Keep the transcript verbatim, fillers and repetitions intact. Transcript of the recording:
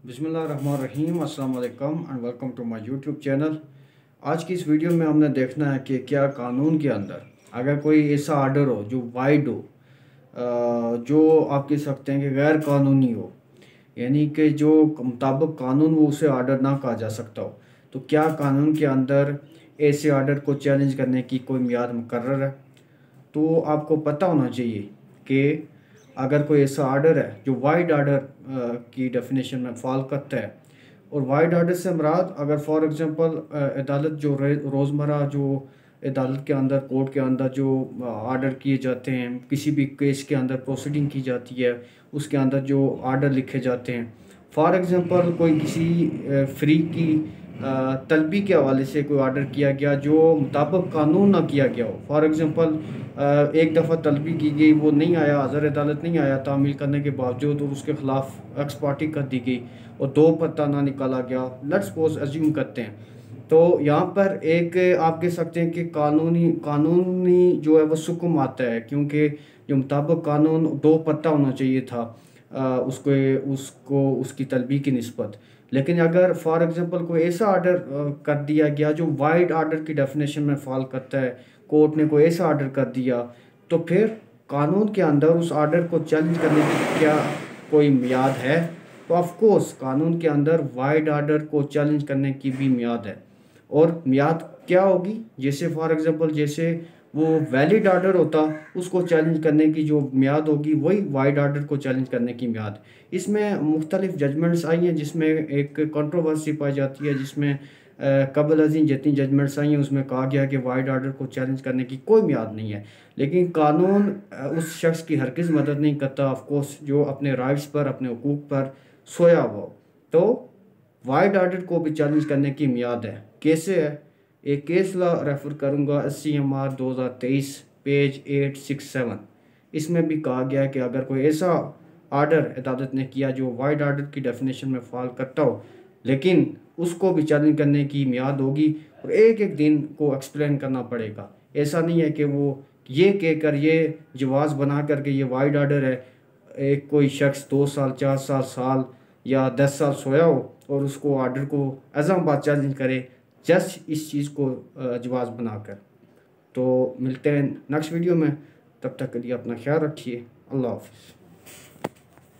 बिस्मिल्लाहिर्रहमानिर्रहीम, अस्सलाम वालेकुम and welcome to my YouTube channel. आज की इस वीडियो में हमने देखना है कि क्या कानून के अंदर अगर कोई ऐसा आर्डर हो जो वाइड हो, जो आप कह सकते हैं कि गैर कानूनी हो, यानी कि जो मुताबिक कानून वो उसे आर्डर ना कहा जा सकता हो, तो क्या कानून के अंदर ऐसे आर्डर को चैलेंज करने की कोई मियाद मुकर्रर है। तो आपको पता होना चाहिए कि अगर कोई ऐसा आर्डर है जो वाइड आर्डर की डेफिनेशन में फॉल करता है, और वाइड आर्डर से मुराद अगर फॉर एग्जांपल अदालत जो रोज़मर्रा जो अदालत के अंदर कोर्ट के अंदर जो आर्डर किए जाते हैं, किसी भी केस के अंदर प्रोसीडिंग की जाती है उसके अंदर जो आर्डर लिखे जाते हैं, फॉर एग्जांपल कोई किसी फ्री की तलबी के हवाले से कोई आर्डर किया गया जो मुताबिक कानून ना किया गया हो। फॉर एग्जांपल एक दफ़ा तलबी की गई, वो नहीं आया, हज़र अदालत नहीं आया, तामील करने के बावजूद और उसके ख़िलाफ़ एक्स पार्टी कर दी गई और दो पत्ता ना निकाला गया, लेट्स सपोज अज्यूम करते हैं, तो यहाँ पर एक आप कह सकते हैं कि कानूनी कानूनी जो है वो सुकून आता है, क्योंकि जो मुताबिक कानून दो पत्ता होना चाहिए था आ, उसको उसको उसकी तलबी की निस्बत। लेकिन अगर फॉर एग्जांपल कोई ऐसा आर्डर कर दिया गया जो वाइड आर्डर की डेफिनेशन में फॉल करता है, कोर्ट ने कोई ऐसा आर्डर कर दिया, तो फिर कानून के अंदर उस आर्डर को चैलेंज करने की क्या कोई मियाद है? तो ऑफ कोर्स कानून के अंदर वाइड आर्डर को चैलेंज करने की भी मियाद है। और मियाद क्या होगी? जैसे फॉर एग्जांपल जैसे वो वैलिड आर्डर होता, उसको चैलेंज करने की जो मियाद होगी वही वाइड आर्डर को चैलेंज करने की मियाद। इसमें मुख्तलिफ जजमेंट्स आई हैं जिसमें एक कंट्रोवर्सी पाई जाती है, जिसमें कबल अजीम जितनी जजमेंट्स आई हैं उसमें कहा गया कि वाइड आर्डर को चैलेंज करने की कोई मियाद नहीं है। लेकिन कानून उस शख्स की हरगिज़ मदद नहीं करता ऑफकोर्स जो अपने राइट्स पर, अपने हुकूक पर सोया हुआ हो। तो वाइड आर्डर को भी चैलेंज करने की मियाद है। कैसे है? एक केस ला रेफ़र करूँगा, एस सी एम आर दो हज़ार तेईस पेज एट सिक्स सेवन। इसमें भी कहा गया है कि अगर कोई ऐसा आर्डर अदालत ने किया जो वाइड आर्डर की डेफिनेशन में फॉल करता हो, लेकिन उसको भी चैलेंज करने की मियाद होगी और एक एक दिन को एक्सप्लेन करना पड़ेगा। ऐसा नहीं है कि वो ये कह कर ये जवाज़ बना करके ये वाइड आर्डर है, एक कोई शख्स दो साल चार साल साल या दस साल सोया हो और उसको आर्डर को अज़म बात चैलेंज करे जस्ट इस चीज़ को जवाज़ बनाकर। तो मिलते हैं नेक्स्ट वीडियो में, तब तक के लिए अपना ख्याल रखिए। अल्लाह हाफ़िज़।